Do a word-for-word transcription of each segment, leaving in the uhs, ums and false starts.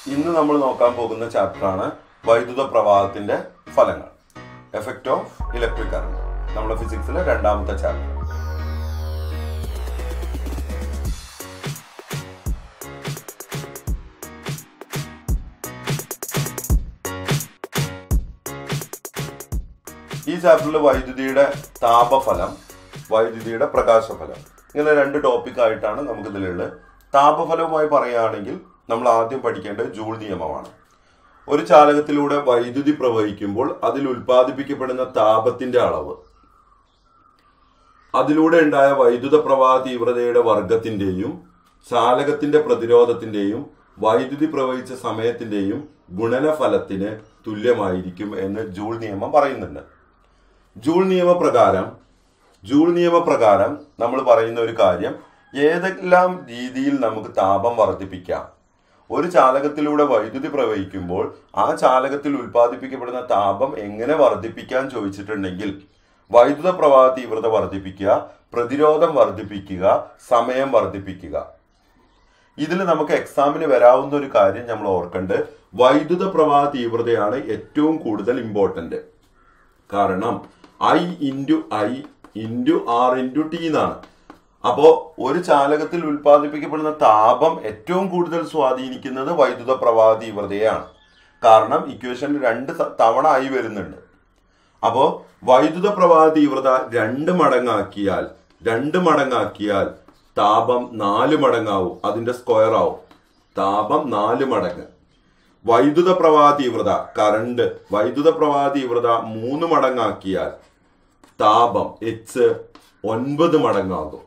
ഇന്ന് നമ്മൾ നോക്കാൻ പോകുന്ന ചാപ്റ്ററാണ് വൈദ്യുത പ്രവാഹത്തിന്റെ ഫലങ്ങൾ, എഫക്റ്റ് ഓഫ് ഇലക്ട്രിക് കറന്റ്. നമ്മുടെ ഫിസിക്സിലെ രണ്ടാമത്തെ ചാപ്റ്റർ. ഈ ചാപ്റ്ററിൽ വൈദ്യുതിയുടെ താപഫലം, വൈദ്യുതിയുടെ പ്രകാശഫലം, ഇങ്ങനെ രണ്ട് ടോപ്പിക് ആയിട്ടാണ് നമുക്കിതിലുള്ളത്. താപഫലവുമായി പറയുകയാണെങ്കിൽ നമ്മൾ ആദ്യം പഠിക്കേണ്ടത് ജൂൾ നിയമമാണ്. ഒരു ചാലകത്തിലൂടെ വൈദ്യുതി പ്രവഹിക്കുമ്പോൾ അതിൽ ഉൽപ്പാദിപ്പിക്കപ്പെടുന്ന താപത്തിന്റെ അളവ് അതിലൂടെ ഉണ്ടായ വൈദ്യുത പ്രവാഹ തീവ്രതയുടെ വർഗത്തിന്റെയും ചാലകത്തിന്റെ പ്രതിരോധത്തിന്റെയും വൈദ്യുതി പ്രവഹിച്ച സമയത്തിന്റെയും ഗുണനഫലത്തിന് തുല്യമായിരിക്കും എന്ന് ജൂൾ നിയമം പറയുന്നുണ്ട്. ജൂൾ നിയമപ്രകാരം ജൂൾ നിയമപ്രകാരം നമ്മൾ പറയുന്ന ഒരു കാര്യം, ഏതെല്ലാം രീതിയിൽ നമുക്ക് താപം വർദ്ധിപ്പിക്കാം. ഒരു ചാലകത്തിലൂടെ വൈദ്യുതി പ്രവഹിക്കുമ്പോൾ ആ ചാലകത്തിൽ ഉൽപ്പാദിപ്പിക്കപ്പെടുന്ന താപം എങ്ങനെ വർദ്ധിപ്പിക്കാൻ ചോദിച്ചിട്ടുണ്ടെങ്കിൽ വൈദ്യുത പ്രവാഹ തീവ്രത വർദ്ധിപ്പിക്കുക, പ്രതിരോധം വർദ്ധിപ്പിക്കുക, സമയം വർദ്ധിപ്പിക്കുക. ഇതിൽ നമുക്ക് എക്സാമിന് വരാവുന്ന ഒരു കാര്യം നമ്മൾ ഓർക്കേണ്ടത്, വൈദ്യുത പ്രവാഹ തീവ്രതയാണ് ഏറ്റവും കൂടുതൽ ഇമ്പോർട്ടന്റ്. കാരണം I into I into R into T എന്നാണ്. അപ്പോ ഒരു ചാലകത്തിൽ ഉൽപ്പാദിപ്പിക്കപ്പെടുന്ന താപം ഏറ്റവും കൂടുതൽ സ്വാധീനിക്കുന്നത് വൈദ്യുത പ്രവാഹ തീവ്രതയാണ്. കാരണം ഇക്വേഷനിൽ രണ്ട് തവണ ആയി വരുന്നുണ്ട്. അപ്പോ വൈദ്യുത പ്രവാഹ തീവ്രത രണ്ട് മടങ്ങാക്കിയാൽ രണ്ട് മടങ്ങാക്കിയാൽ താപം നാല് മടങ്ങാവും, അതിന്റെ സ്ക്വയർ ആവും. താപം നാല് മടങ്ങ്. വൈദ്യുത പ്രവാഹ തീവ്രത, കറണ്ട് വൈദ്യുത പ്രവാഹ തീവ്രത മൂന്ന് മടങ്ങാക്കിയാൽ താപം എച്ച് ഒൻപത് മടങ്ങാകും.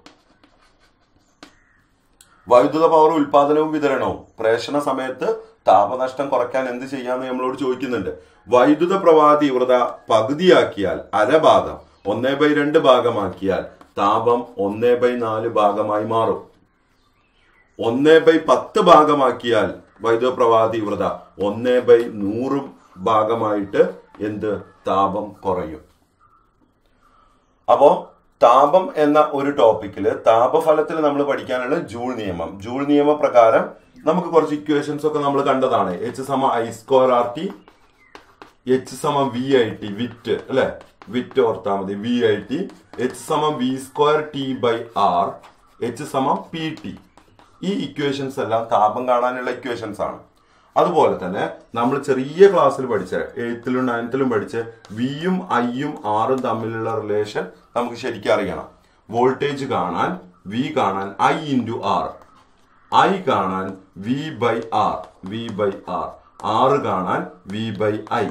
വൈദ്യുത പവർ ഉൽപാദനവും വിതരണവും പ്രേഷണ സമയത്ത് താപനഷ്ടം കുറയ്ക്കാൻ എന്ത് ചെയ്യാന്ന് നമ്മളോട് ചോദിക്കുന്നുണ്ട്. വൈദ്യുത പ്രവാഹ തീവ്രത പകുതിയാക്കിയാൽ, അരഭാഗം ഒന്നേ ബൈ രണ്ട് ഭാഗമാക്കിയാൽ താപം ഒന്നേ ബൈ നാല് ഭാഗമായി മാറും. ഒന്നേ ബൈ പത്ത് ഭാഗമാക്കിയാൽ വൈദ്യുത പ്രവാഹ തീവ്രത ഒന്നേ ബൈ നൂറ് ഭാഗമായിട്ട് എന്ത് താപം കുറയും. അപ്പോ താപം എന്ന ഒരു ടോപ്പിക്കില് താപഫലത്തിൽ നമ്മൾ പഠിക്കാനുള്ള ജൂൾ നിയമം. ജൂൾ നിയമ പ്രകാരം നമുക്ക് കുറച്ച് ഇക്വേഷൻസ് ഒക്കെ നമ്മൾ കണ്ടതാണ്. എച്ച് സമ I square R T, H സമ വി ഐ ടി, വിറ്റ് അല്ലെ, വിറ്റ് ഓർത്താൽ മതി, വി ഐ ടി, എച്ച് സമ V square T by R, H സമ പി ടി. ഈ ഇക്വേഷൻസ് എല്ലാം താപം കാണാനുള്ള ഇക്വേഷൻസ് ആണ്. അതുപോലെ തന്നെ നമ്മൾ ചെറിയ ക്ലാസ്സിൽ പഠിച്ച, എയ്ത്തിലും നയൻത്തിലും പഠിച്ച് വിയും ഐയും ആറും തമ്മിലുള്ള റിലേഷൻ നമുക്ക് ശരിക്കും അറിയണം. വോൾട്ടേജ് കാണാൻ വി കാണാൻ ഐ ഇൻറ്റു ആർ, ഐ കാണാൻ V by R, V by R, ആറ് കാണാൻ വി ബൈ ഐ.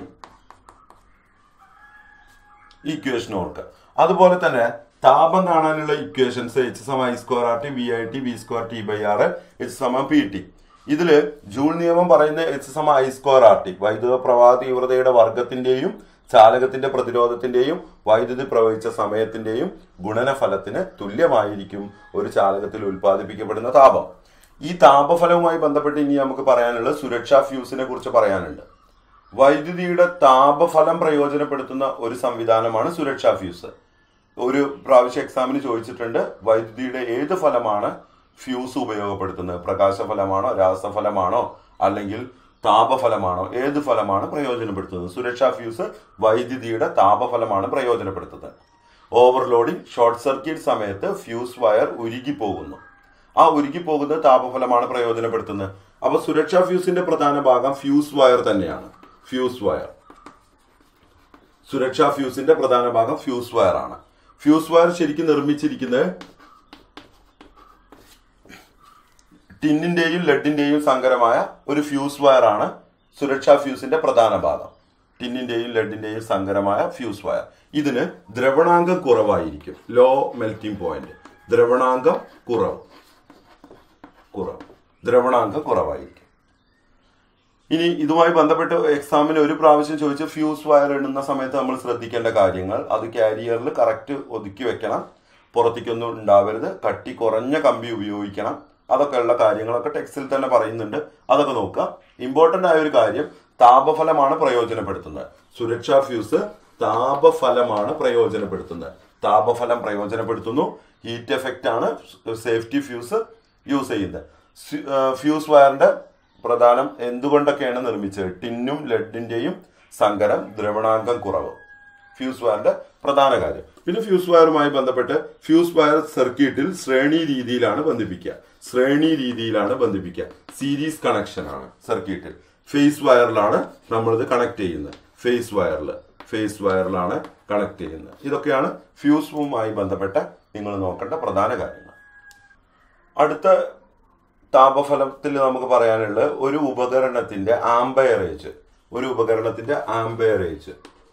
ഇക്വേഷൻ ഓർക്കുക. അതുപോലെ തന്നെ താപം കാണാനുള്ള ഇക്വേഷൻസ് എച്ച് സമ I square R T, V I T, V square T by R, H സമ പി ടി. ഇതില് ജൂൾ നിയമം പറയുന്ന എച്ച് സമ ഐ സ്ക്വയർ ആർ ടി വൈദ്യുത പ്രവാഹ തീവ്രതയുടെ വർഗത്തിന്റെയും ചാലകത്തിന്റെ പ്രതിരോധത്തിന്റെയും വൈദ്യുതി പ്രവഹിച്ച സമയത്തിന്റെയും ഗുണനഫലത്തിന് തുല്യമായിരിക്കും ഒരു ചാലകത്തിൽ ഉൽപ്പാദിപ്പിക്കപ്പെടുന്ന താപം. ഈ താപഫലവുമായി ബന്ധപ്പെട്ട് ഇനി നമുക്ക് പറയാനുള്ളത് സുരക്ഷാ ഫ്യൂസിനെ കുറിച്ച് പറയാനുണ്ട്. വൈദ്യുതിയുടെ താപഫലം പ്രയോജനപ്പെടുത്തുന്ന ഒരു സംവിധാനമാണ് സുരക്ഷാ ഫ്യൂസ്. ഒരു പ്രാവശ്യം എക്സാമിന് ചോദിച്ചിട്ടുണ്ട്, വൈദ്യുതിയുടെ ഏത് ഫലമാണ് ഫ്യൂസ് ഉപയോഗപ്പെടുത്തുന്നത്? പ്രകാശഫലമാണോ, രാസഫലമാണോ, അല്ലെങ്കിൽ താപഫലമാണോ? ഏത് ഫലമാണ് പ്രയോജനപ്പെടുത്തുന്നത്? സുരക്ഷാ ഫ്യൂസ് വൈദ്യുതിയുടെ താപഫലമാണ് പ്രയോജനപ്പെടുത്തുന്നത്. ഓവർലോഡിംഗ്, ഷോർട്ട് സർക്യൂട്ട് സമയത്ത് ഫ്യൂസ് വയർ ഉരുകി പോകുന്നു. ആ ഉരുകി പോകുന്ന താപഫലമാണ് പ്രയോജനപ്പെടുത്തുന്നത്. അപ്പൊ സുരക്ഷാ ഫ്യൂസിന്റെ പ്രധാന ഭാഗം ഫ്യൂസ് വയർ തന്നെയാണ്. ഫ്യൂസ് വയർ, സുരക്ഷാ ഫ്യൂസിന്റെ പ്രധാന ഭാഗം ഫ്യൂസ് വയർ ആണ്. ഫ്യൂസ് വയർ ശരിക്കും നിർമ്മിച്ചിരിക്കുന്നത് ടിന്നിന്റെയും ലെഡിന്റെയും സങ്കരമായ ഒരു ഫ്യൂസ് വയർ ആണ് സുരക്ഷാ ഫ്യൂസിന്റെ പ്രധാന ഭാഗം. ടിന്നിന്റെയും ലെഡിന്റെയും സങ്കരമായ ഫ്യൂസ് വയർ. ഇതിന് ദ്രവണാങ്കം കുറവായിരിക്കും, ലോ മെൽറ്റിംഗ് പോയിന്റ്. ദ്രവണാങ്കം കുറവ് കുറവ് ദ്രവണാങ്കം കുറവായിരിക്കും. ഇനി ഇതുമായി ബന്ധപ്പെട്ട് എക്സാമിന് ഒരു പ്രാവശ്യം ചോദിച്ച ഫ്യൂസ് വയർ ഇടുന്ന സമയത്ത് നമ്മൾ ശ്രദ്ധിക്കേണ്ട കാര്യങ്ങൾ, അത് കാരിയറിൽ കറക്റ്റ് ഒതുക്കി വെക്കണം, പുറത്തേക്കൊന്നും ഉണ്ടാവരുത്, കട്ടി കുറഞ്ഞ കമ്പി ഉപയോഗിക്കണം. അതൊക്കെയുള്ള കാര്യങ്ങളൊക്കെ ടെക്സ്റ്റിൽ തന്നെ പറയുന്നുണ്ട്. അതൊക്കെ നോക്കുക. ഇമ്പോർട്ടന്റ് ആയ ഒരു കാര്യം, താപഫലമാണ് പ്രയോജനപ്പെടുത്തുന്നത്. സുരക്ഷാ ഫ്യൂസ് താപഫലമാണ് പ്രയോജനപ്പെടുത്തുന്നത്. താപഫലം പ്രയോജനപ്പെടുത്തുന്നു. ഹീറ്റ് എഫക്റ്റ് ആണ് സേഫ്റ്റി ഫ്യൂസ് യൂസ് ചെയ്യുന്നത്. ഫ്യൂസ് വയറിന്റെ പ്രധാനം എന്തുകൊണ്ടൊക്കെയാണ് നിർമ്മിച്ചത്? ടിന്നും ലെഡിന്റെയും സങ്കരം, ദ്രവണാങ്കം കുറവ്. ഫ്യൂസ് വയറിന്റെ പ്രധാന കാര്യം. പിന്നെ ഫ്യൂസ് വയറുമായി ബന്ധപ്പെട്ട് ഫ്യൂസ് വയർ സർക്യൂട്ടിൽ ശ്രേണി രീതിയിലാണ് ബന്ധിപ്പിക്കുക. ശ്രേണി രീതിയിലാണ് ബന്ധിപ്പിക്കുക. സീരീസ് കണക്ഷൻ ആണ് സർക്യൂട്ടിൽ. ഫേസ് വയറിലാണ് നമ്മളിത് കണക്ട് ചെയ്യുന്നത്. ഫേസ് വയറിൽ ഫേസ് വയറിലാണ് കണക്ട് ചെയ്യുന്നത്. ഇതൊക്കെയാണ് ഫ്യൂസുമായി ബന്ധപ്പെട്ട നിങ്ങൾ നോക്കേണ്ട പ്രധാന കാര്യങ്ങൾ. അടുത്ത താപഫലത്തിൽ നമുക്ക് പറയാനുള്ളത് ഒരു ഉപകരണത്തിന്റെ ആംപയറേജ്. ഒരു ഉപകരണത്തിന്റെ ആംപയറേജ്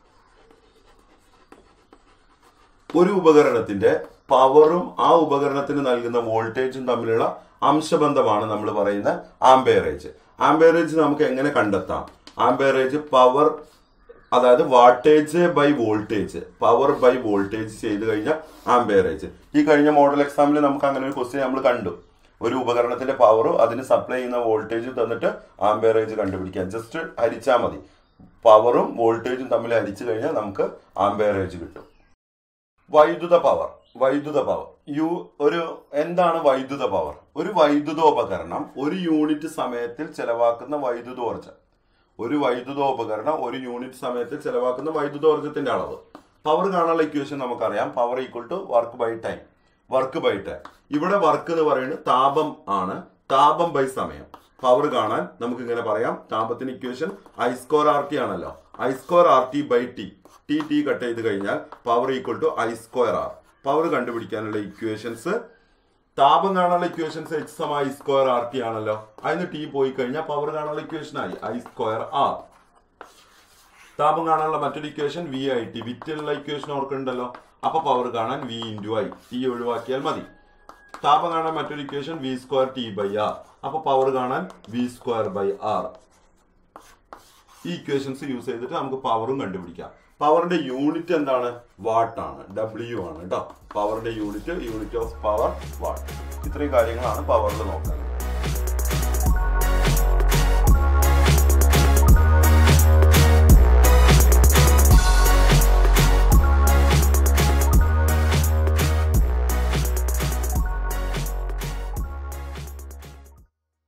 ഒരു ഉപകരണത്തിന്റെ പവറും ആ ഉപകരണത്തിന് നൽകുന്ന വോൾട്ടേജും തമ്മിലുള്ള അംശബന്ധമാണ് നമ്മൾ പറയുന്ന ആംപയറേജ്. ആംപയറേജ് നമുക്ക് എങ്ങനെ കണ്ടെത്താം? ആംപയറേജ് പവർ, അതായത് wattage by voltage, power by voltage ചെയ്ത് കഴിഞ്ഞാൽ ആംപയറേജ്. ഈ കഴിഞ്ഞ മോഡൽ എക്സാമിൽ നമുക്ക് അങ്ങനെ ഒരു ക്വസ്റ്റ്യൻ നമ്മൾ കണ്ടു. ഒരു ഉപകരണത്തിന്റെ പവറും അതിന് സപ്ലൈ ചെയ്യുന്ന വോൾട്ടേജും തന്നിട്ട് ആംപയറേജ് കണ്ടുപിടിക്കാം. ജസ്റ്റ് ഹരിച്ചാൽ മതി. പവറും വോൾട്ടേജും തമ്മിൽ ഹരിച്ചു കഴിഞ്ഞാൽ നമുക്ക് ആംപയറേജ് കിട്ടും. വൈദ്യുത പവർ. വൈദ്യുത പവർ യു ഒരു എന്താണ് വൈദ്യുത പവർ? ഒരു വൈദ്യുതോപകരണം ഒരു യൂണിറ്റ് സമയത്തിൽ ചെലവാക്കുന്ന വൈദ്യുതോർജ്ജം. ഒരു വൈദ്യുതോപകരണം ഒരു യൂണിറ്റ് സമയത്തിൽ ചെലവാക്കുന്ന വൈദ്യുതോർജ്ജത്തിന്റെ അളവ്. പവർ കാണാനുള്ള ഇക്വേഷൻ നമുക്കറിയാം. Power equal to work by time. Work by time. ഇവിടെ വർക്ക് എന്ന് പറയുന്നത് താപം ആണ്. താപം ബൈ സമയം. പവർ കാണാൻ നമുക്ക് ഇങ്ങനെ പറയാം. താപത്തിന് equation I square R T ആണല്ലോ. I square R T by T. T T cut ചെയ്ത് കഴിഞ്ഞാൽ power equal to I square R. Power കണ്ടുപിടിക്കാനുള്ള ഇക്വേഷൻസ്, താപം കാണാനുള്ള ഇക്വേഷൻസ് എച്ച് സമ ഐ സ്ക്വയർ ആർ ടി ആണല്ലോ. അതിന് ടി പോയി കഴിഞ്ഞാൽ പവർ കാണാനുള്ള ഇക്വേഷൻ ആയി ഐ സ്ക്വയർ ആർ. താപം കാണാനുള്ള മറ്റൊരു ഇക്വേഷൻ വി ഐ ടി. വിറ്റുള്ള ഇക്വേഷൻ ഓർക്കുന്നുണ്ടല്ലോ. അപ്പൊ പവർ കാണാൻ വി ഇൻറ്റു ഐ. ടി ഒഴിവാക്കിയാൽ മതി. താപം കാണാൻ മറ്റൊരു equation V square T by R. അപ്പൊ പവർ കാണാൻ വി സ്ക്വയർ ബൈ ആർ. ഈ ഇക്വേഷൻസ് യൂസ് ചെയ്തിട്ട് നമുക്ക് പവറും കണ്ടുപിടിക്കാം. പവറിന്റെ യൂണിറ്റ് എന്താണ്? വാട്ട് ആണ്. ഡബ്ല്യു ആണ് കേട്ടോ. പവറിന്റെ unit unit of power watt. ഇത്രയും കാര്യങ്ങളാണ് പവറിൽ നോക്കുന്നത്.